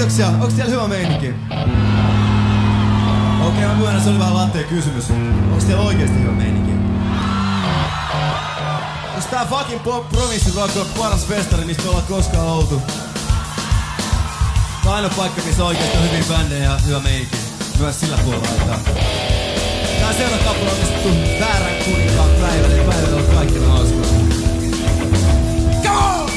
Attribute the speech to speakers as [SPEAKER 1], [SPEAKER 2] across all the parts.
[SPEAKER 1] Kiitoksia. Onks teillä hyvä meininki? Okei, mä myönnän, se oli vähän latteen kysymys. Onks teillä oikeesti hyvä meininki? Onks tää fucking Provinssi Rock on paras festari, mistä me ollaan koskaan oltu? Tää on ainoa paikka, missä oikeesti on hyviä bändejä ja hyvä meininki. Myös sillä puolella laittaa. Tää seuraava kappale on omistettu väärän kuninkaan päivälle. Päivälle on kaikki hauskaa. Come on!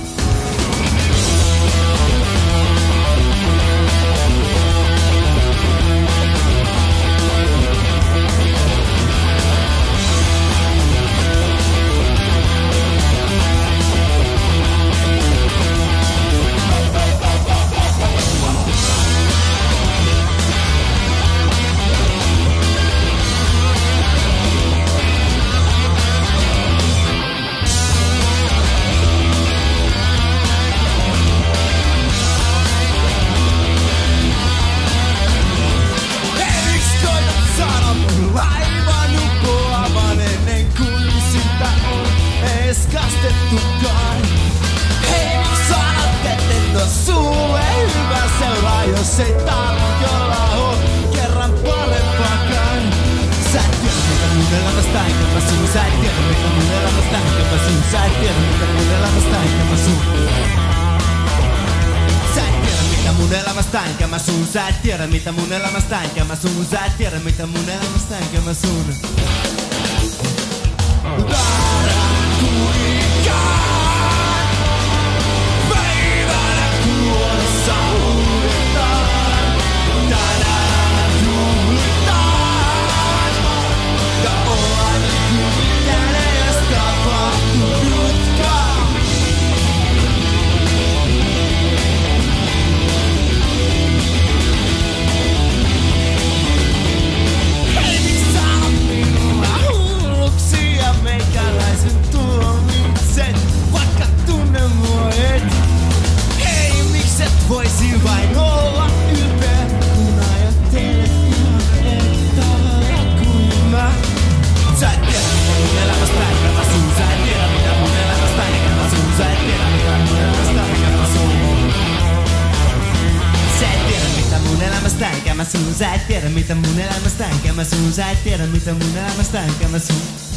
[SPEAKER 1] Hei, sanot, etten oo sulle hyvä seuraa, jos ei tarjolla oo kerran parempaakaan. Sä et tiedä mitä mun elämästä enkä mä sun. Sä et tiedä mitä mun elämästä enkä mä sun. Sä et tiedä mitä mun elämästä enkä mä sun. Sä et tiedä mitä mun elämästä enkä mä sun. Sä et tiedä mitä mun elämästä enkä mä sun. Sä et tiedä mitä mun elämästä enkä mä sun. Voisin vain olla ylpeä, kun ajattelet ihan eri tavalla kuin mä. Sä et tiedä mitä mun elämästä enkä mä sun. Sä et tiedä mitä mun elämästä enkä mä sun. Sä et tiedä mitä mun elämästä enkä mä sun. Sä et tiedä mitä mun elämästä enkä mä sun. Sä et tiedä mitä mun elämästä enkä mä sun. Sä et tiedä mitä mun elämästä enkä mä sun.